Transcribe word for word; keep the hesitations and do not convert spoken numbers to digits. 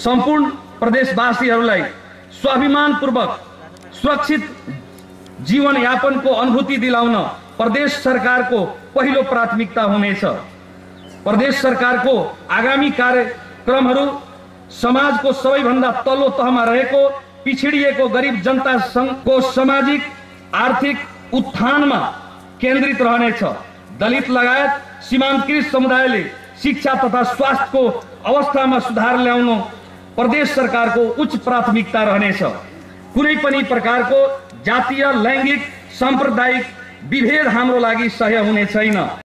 सम्पूर्ण प्रदेशवासीहरूलाई स्वाभिमानपूर्वक सुरक्षित जीवनयापनको अनुभूति दिलाउन प्रदेश सरकारको पहिलो प्राथमिकता हुनेछ। प्रदेश सरकारको आगामी कार्यक्रमहरू समाजको सबैभन्दा तल्लो तहमा रहेको पिछडिएको गरिब जनताको सामाजिक आर्थिक उत्थानमा केन्द्रित रहनेछ। दलित लगायत सीमान्तकृत समुदायले शिक्षा तथा स्वास्थ्यको अवस्थामा सुधार ल्याउनु प्रदेश सरकारको उच्च प्राथमिकता रहनेछ। कुनै पनि प्रकारको जातीय, लैंगिक, सांप्रदायिक विभेद हाम्रो लागि सह्य हुने छैन।